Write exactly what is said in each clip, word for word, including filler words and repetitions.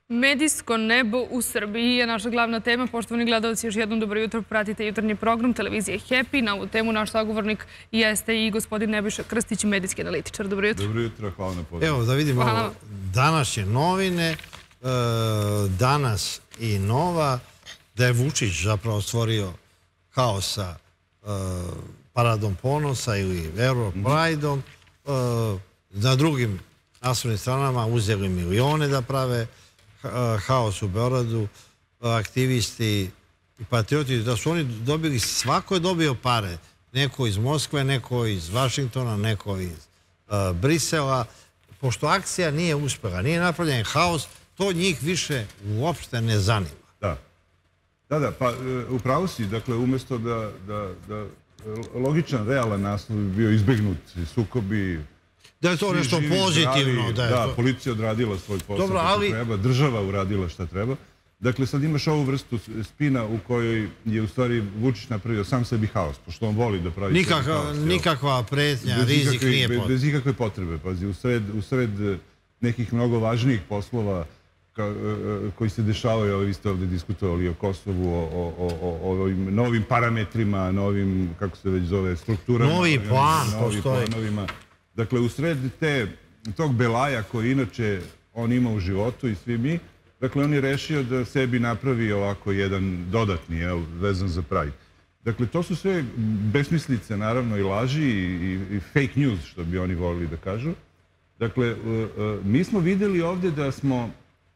Medijsko nebo u Srbiji je naša glavna tema. Poštovani gledalci, još jednom dobro jutro. Pratite jutarnji program televizije Happy. Na ovu temu naš sagovornik jeste i gospodin Nebojša Krstić, medijski analitičar. Dobro jutro. Dobro jutro, hvala na pozivu. Evo da vidimo današnje novine, danas i Nova, da je Vučić zapravo stvorio haos sa Paradom ponosa ili Europrideom. Na drugim naslovnim stranama uzeli milione da prave haos u Beogradu, aktivisti i patrioti, da su oni dobili, svako je dobio pare. Neko iz Moskve, neko iz Vašingtona, neko iz Brisela. Pošto akcija nije uspela, nije napravljen haos, to njih više uopšte ne zanima. Da, da, da, pa upravo si, dakle, umjesto da logičan, realan naslov bi bio izbegnut sukobi, da je to nešto pozitivno. Da, policija odradila svoj posao kako treba, država uradila šta treba. Dakle, sad imaš ovu vrstu spina u kojoj je u stvari Vučić napravio sam sebi haos, pošto on voli da pravi sebi haos. Nikakva pretnja, rizik nije potrebno. Bez ikakve potrebe, pazi, u sred nekih mnogo važnijih poslova koji se dešavaju, vi ste ovdje diskutovali o Kosovu, o ovim novim parametrima, novim, kako se već zove, strukturama. Novi plan postoji. Dakle, u sred tog belaja koji inače on ima u životu i svi mi, dakle, on je rešio da sebi napravi ovako jedan dodatni, vezan za Pride. Dakle, to su sve besmislice, naravno, i laži i fake news, što bi oni volili da kažu. Dakle, mi smo videli ovdje da smo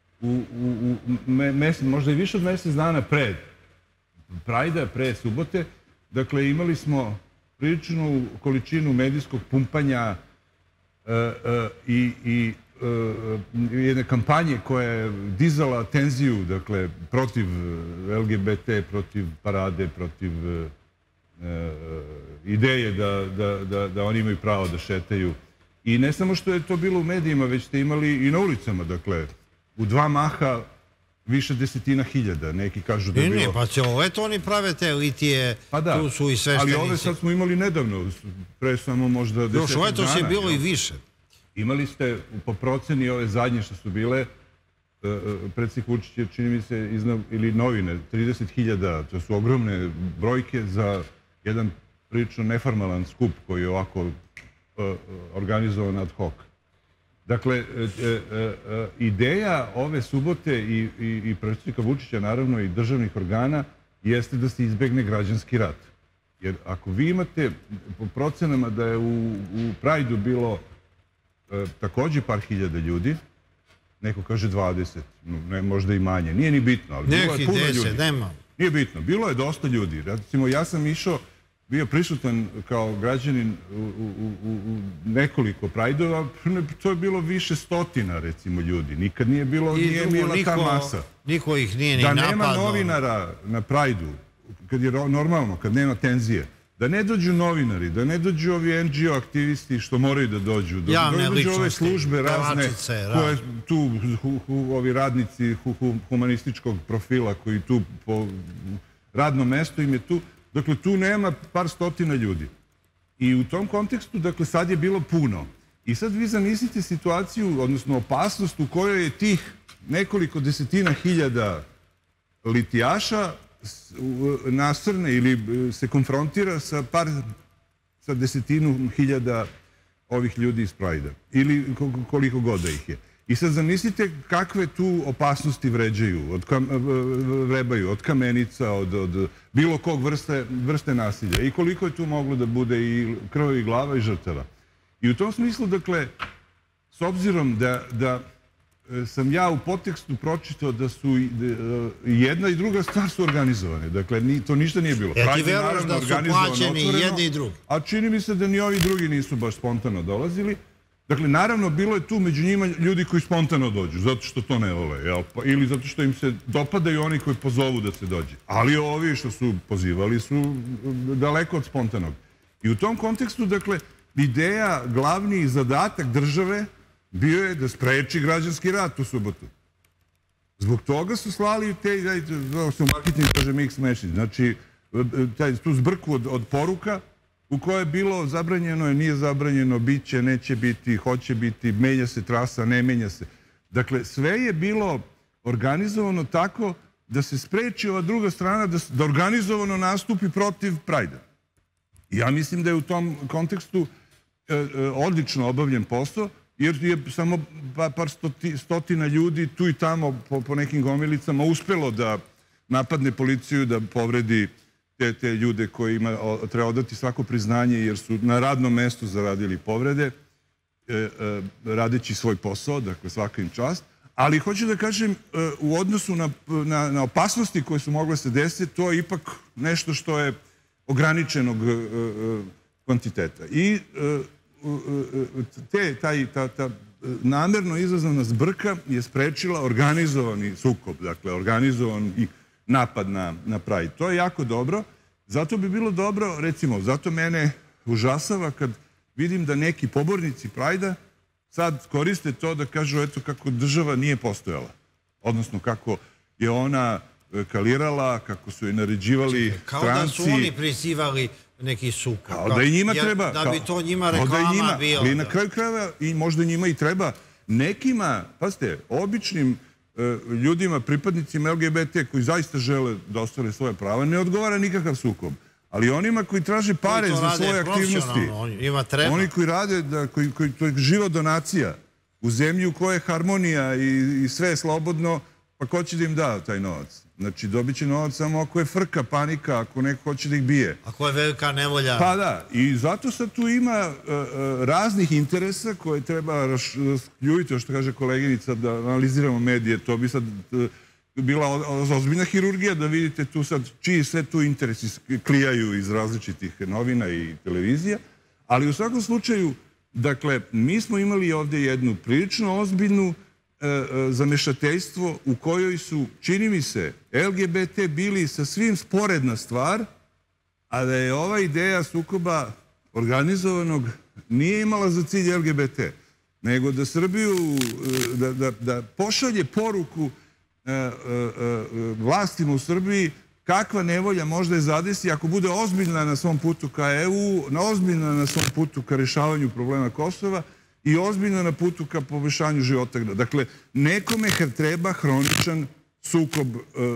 možda i više od mjesec dana pred Pride-a, pre subote, dakle, imali smo priličnu količinu medijskog pumpanja i jedne kampanje koja je dizala tenziju, dakle, protiv L G B T, protiv parade, protiv ideje da oni imaju pravo da šetaju. I ne samo što je to bilo u medijima, već ste imali i na ulicama, dakle, u dva maha više desetina hiljada, neki kažu da je bilo... Ne, ne, pa će ove to oni prave te litije, tu su i sveštenici. Ali ove sad smo imali nedavno, pre samo možda desetak dana. Još ove to je bilo i više. Imali ste, po proceni ove zadnje što su bile, predsjednik Vučić je, čini mi se, ili novine, trideset hiljada, to su ogromne brojke za jedan prilično neformalan skup koji je ovako organizovan ad hoc. Dakle, ideja ove subote i predsjednika Vučića, naravno i državnih organa, jeste da se izbegne građanski rat. Jer ako vi imate po procenama da je u Prajdu bilo također par hiljada ljudi, neko kaže dvadeset, možda i manje, nije ni bitno, ali bilo je puno ljudi. Nije bitno, bilo je dosta ljudi. Recimo, ja sam išao, bio prisutan kao građanin u nekoliko Prajdova, to je bilo više stotina, recimo, ljudi. Nikad nije bilo, nije bila ta masa. Niko ih nije ni napadao. Da nema novinara na Prajdu, kad je normalno, kad nema tenzije, da ne dođu novinari, da ne dođu ovi N G O aktivisti što moraju da dođu, da ne dođu ove službe razne, koje tu, ovi radnici humanističkog profila koji tu po radnom mestu im je tu. Dakle, tu nema par stotina ljudi. I u tom kontekstu, dakle, sad je bilo puno. I sad vi zamislite situaciju, odnosno opasnost u kojoj je tih nekoliko desetina hiljada litijaša nasrne ili se konfrontira sa par, sa desetinu hiljada ovih ljudi iz Prajda. Ili koliko god da ih je. I sad zamislite kakve tu opasnosti vređaju, vrebaju, od kamenica, od bilo kog vrste nasilja. I koliko je tu moglo da bude i krvavi glava i žrtava. I u tom smislu, dakle, s obzirom da sam ja u podtekstu pročitao da su jedna i druga stvar su organizovane. Dakle, to ništa nije bilo. Ja ti veruješ da su plaćeni jedni i drugi. A čini mi se da ni ovi drugi nisu baš spontano dolazili. Dakle, naravno, bilo je tu među njima ljudi koji spontano dođu, zato što to ne vole, ili zato što im se dopadaju oni koji pozovu da se dođe. Ali ovi što su pozivali su daleko od spontanog. I u tom kontekstu, dakle, ideja, glavni zadatak države bio je da spreči građanski rat u subotu. Zbog toga su slali te, da se u marketingu kaže mix message, znači tu zbrku od poruka, u kojoj je bilo zabranjeno, je nije zabranjeno, bit će, neće biti, hoće biti, menja se trasa, ne menja se. Dakle, sve je bilo organizovano tako da se spreči ova druga strana da organizovano nastupi protiv Prajda. Ja mislim da je u tom kontekstu odlično obavljen posao, jer je samo par stotina ljudi tu i tamo po nekim gomilicama uspelo da napadne policiju, da povredi te ljude kojima treba odati svako priznanje jer su na radnom mestu zaradili povrede, radeći svoj posao, dakle svaka im čast. Ali hoću da kažem, u odnosu na opasnosti koje su mogle se desiti, to je ipak nešto što je ograničenog kvantiteta. I ta namerno izazvana zbrka je sprečila organizovani sukob, dakle organizovan napad na Pride. To je jako dobro. Zato bi bilo dobro, recimo, zato mene užasava kad vidim da neki pobornici Prajda sad koriste to da kažu eto kako država nije postojala. Odnosno kako je ona kalirala, kako su je naređivali stranci. Kao da su oni prizivali neki sukob. Kao da i njima treba. Da bi to njima reklama bila. Ali na kraju krajeva i možda njima i treba. Nekima, pazite, običnim ljudima, pripadnicima L G B T koji zaista žele da ostvare svoje prava, ne odgovara nikakav sukob. Ali onima koji traže pare za svoje aktivnosti, oni koji rade, to je živa donacija u zemlji u kojoj je harmonija i sve je slobodno, pa ko će da im da taj novac? Znači, dobit će novac samo ako je frka, panika, ako neko hoće da ih bije. Ako je velika nevolja. Pa da, i zato sad tu ima raznih interesa koje treba rašljuviti, što kaže koleginica, da analiziramo medije, to bi sad bila ozbiljna hirurgija da vidite tu sad čiji sve tu interesi klijaju iz različitih novina i televizija, ali u svakom slučaju, dakle, mi smo imali ovdje jednu prilično ozbiljnu zamešateljstvo u kojoj su, čini mi se, L G B T bili sa svim sporedna stvar, a da je ova ideja sukoba organizovanog nije imala za cilj L G B T, nego da Srbiju, da pošalje poruku vlastima u Srbiji kakva nevolja možda je zadesi ako bude ozbiljna na svom putu ka E U, ozbiljna na svom putu ka rješavanju problema Kosova i ozbiljna na putu ka poboljšanju života. Dakle, nekome treba hroničan sukob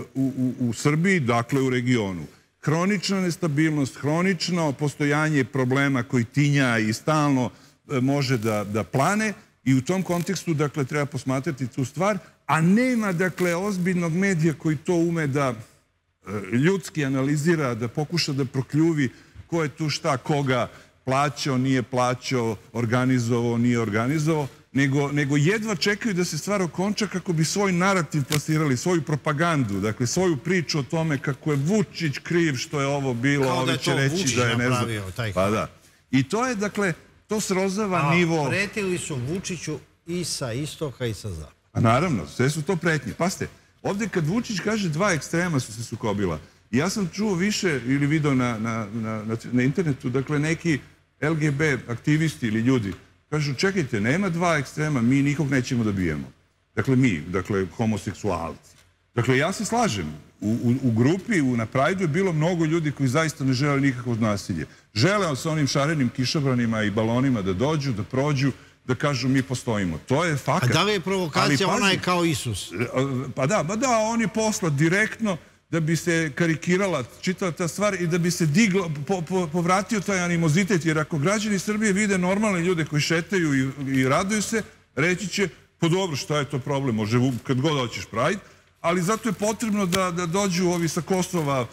u Srbiji, dakle u regionu. Hronična nestabilnost, hronično postojanje problema koji tinja i stalno može da plane i u tom kontekstu, dakle, treba posmatrati tu stvar, a nema, dakle, ozbiljnog medija koji to ume da ljudski analizira, da pokuša da prokljuvi ko je tu šta, koga plaćao, nije plaćao, organizovao, nije organizovao, nego jedva čekaju da se stvar okonča kako bi svoj narativ plasirali, svoju propagandu, dakle, svoju priču o tome kako je Vučić kriv što je ovo bilo, ovi će reći da je ne znam. Pa da. I to je, dakle, to srozava nivo... A pretili su Vučiću i sa istoka i sa zapada. A naravno, sve su to pretnje. Pazite, ovdje kad Vučić kaže dva ekstrema su se sukobila, ja sam čuo više ili video na internetu, dakle, neki L G B aktivisti ili ljudi kažu, čekajte, nema dva ekstrema, mi nikog nećemo da bijemo. Dakle, mi, dakle, homoseksualci. Dakle, ja se slažem, u grupi, na Prajdu je bilo mnogo ljudi koji zaista ne žele nikakvo nasilje. Žele sa onim šarenim kišobranima i balonima da dođu, da prođu, da kažu mi postojimo. To je fakat. A da li je provokacija onaj kao Isus? Pa da, da, on je poslat direktno da bi se karikirala čitava ta stvar i da bi se diglo, povratio taj animozitet, jer ako građani Srbije vide normalne ljude koji šetaju i raduju se, reći će, pa dobro, šta je to problem, može kad god hoćeš Pride, ali zato je potrebno da dođu ovi sa Kosova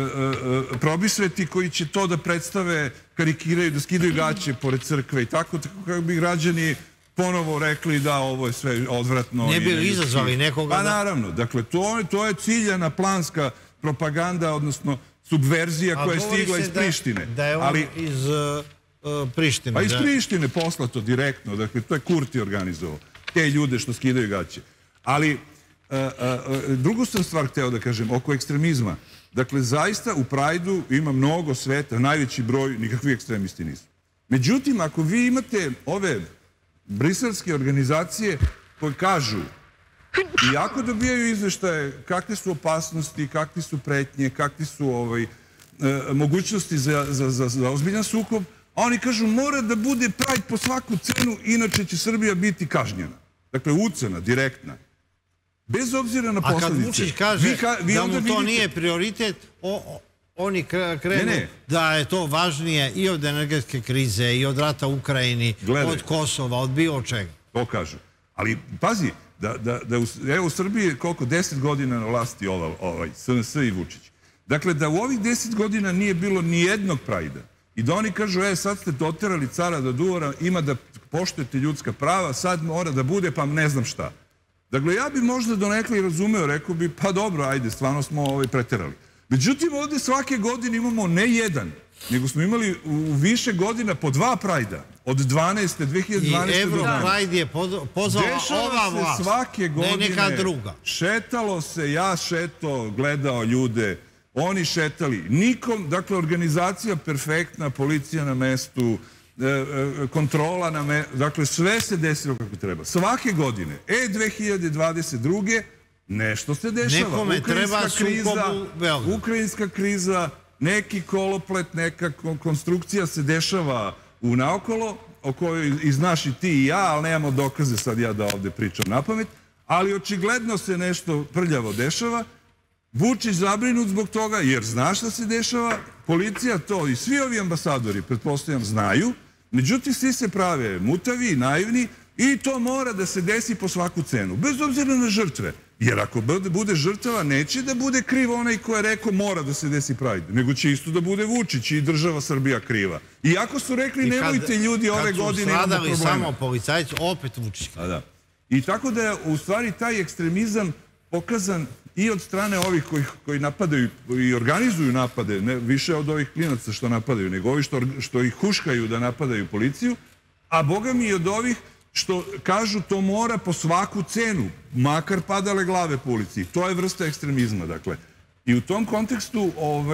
probisveti koji će to da predstave, karikiraju, da skidaju gaće pored crkve i tako, kako bi građani ponovo rekli da ovo je sve odvratno. Ne bi li izazvali nekoga? Pa naravno, dakle, to je ciljana planska propaganda, odnosno subverzija koja je stigla iz Prištine. Da je on iz Prištine. Pa iz Prištine poslato direktno, dakle, to je Kurti organizovao, te ljude što skidaju gaće. Ali drugu sam stvar hteo da kažem, oko ekstremizma. Dakle, zaista u Prajdu ima mnogo sveta, najveći broj, nikakvi ekstremisti nisu. Međutim, ako vi imate ove briselske organizacije koje kažu, iako dobijaju izveštaje kakve su opasnosti, kakvi su pretnje, kakvi su mogućnosti za ozbiljan sukob, a oni kažu mora da bude Pride po svaku cenu, inače će Srbija biti kažnjena. Dakle, ucena, direktna. Bez obzira na posljedice. A kad Vučić kaže da mu to nije prioritet, oni krenu da je to važnije i od energetske krize, i od rata u Ukrajini, od Kosova, od bilo čega. To kažu. Ali pazi, da evo u Srbiji je koliko, deset godina na vlasti ovaj S N S i Vučić. Dakle, da u ovih deset godina nije bilo ni jednog prajda i da oni kažu, e, sad ste doterali cara do duvara, ima da poštujete ljudska prava, sad mora da bude, pa ne znam šta. Dakle, ja bi možda donekle i razumeo, rekao bi, pa dobro, ajde, stvarno smo ovaj preterali. Međutim, ovdje svake godine imamo ne jedan, nego smo imali u više godina po dva prajda. Od dvanaeste, dve hiljade dvanaeste do danas. I Europride je pozvala ova vlast, svake godine, ne neka druga. Šetalo se, ja šeto, gledao ljude, oni šetali. Nikom, dakle, organizacija perfektna, policija na mestu, kontrola na mestu, dakle, sve se desilo kako treba. Svake godine, e, dve hiljade dvadeset druge, nešto se dešava. Nekome treba sukobu Beograd. Ukrajinska kriza, neki koloplet, neka konstrukcija se dešava u naokolo, o kojoj i znaš i ti i ja, ali nemamo dokaze sad ja da ovdje pričam na pamet, ali očigledno se nešto prljavo dešava. Vučić zabrinut zbog toga, jer zna šta se dešava, policija to i svi ovi ambasadori, pretpostavljam, znaju, međutim svi se prave mutavi, naivni i to mora da se desi po svaku cenu, bez obzira na žrtve. Jer ako bude žrtava, neće da bude kriv onaj ko je rekao mora da se desi Pride, nego će isto da bude Vučić i država Srbija kriva. Iako su rekli nemojte ljudi ove godine imamo problema. Kad su stradali samo policajci, opet Vučić. I tako da je u stvari taj ekstremizam pokazan i od strane ovih koji napadaju i organizuju napade, ne više od ovih klinaca što napadaju, nego ovi što ih huškaju da napadaju policiju, a boga mi i od ovih što kažu to mora po svaku cenu, makar padale glave po ulici. To je vrsta ekstremizma, dakle. I u tom kontekstu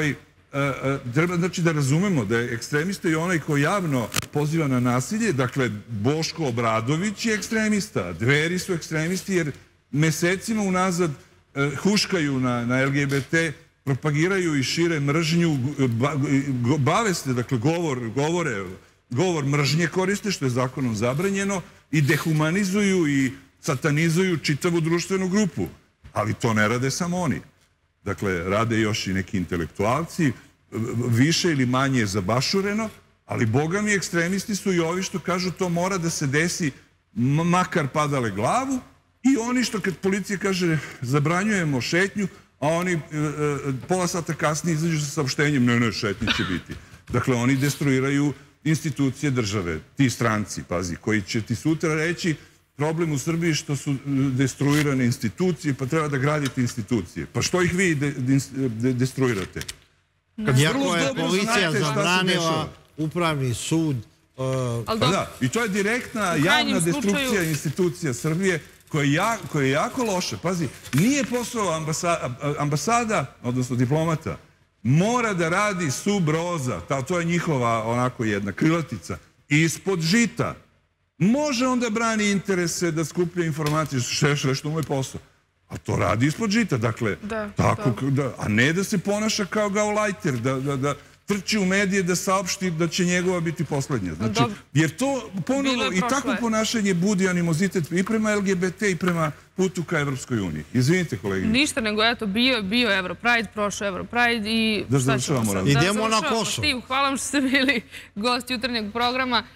treba znači da razumemo da je ekstremista i onaj koji javno poziva na nasilje, dakle, Boško Obradović je ekstremista, Dveri su ekstremisti jer mesecima unazad huškaju na L G B T, propagiraju i šire mržnju, bave se, dakle, govore, govor mržnje koriste, što je zakonom zabranjeno, i dehumanizuju i satanizuju čitavu društvenu grupu. Ali to ne rade samo oni. Dakle, rade još i neki intelektualci, više ili manje zabašureno, ali boga mi ekstremisti su i ovi što kažu to mora da se desi makar padale glavu, i oni što kad policija kaže zabranjujemo šetnju, a oni pola sata kasnije izađu sa saopštenjem ne, ne, šetnje će biti. Dakle, oni destruiraju institucije države, ti stranci, pazi, koji će ti sutra reći problem u Srbiji što su destruirane institucije, pa treba da gradite institucije. Pa što ih vi destruirate? Iako je policija zabranila upravni sud. I to je direktna javna destrukcija institucija Srbije koja je jako loša. Pazi, nije posao ambasada, odnosno diplomata, mora da radi sub roza, to je njihova onako jedna krilatica, ispod žita. Može onda brani interese da skuplja informacije, što mu je posao. A to radi ispod žita, dakle, a ne da se ponaša kao gaulajter, da trči u medije da saopšti da će njegova biti poslednja. Jer to ponovo i takvo ponašanje budi animozitet i prema L G B T i prema putu ka Evropskoj uniji. Izvinite, kolegini. Ništa nego, eto, bio Europride, prošao Europride i... Da završavamo razliku. Idemo na Kosovo. Hvala vam što ste bili gost jutarnjeg programa.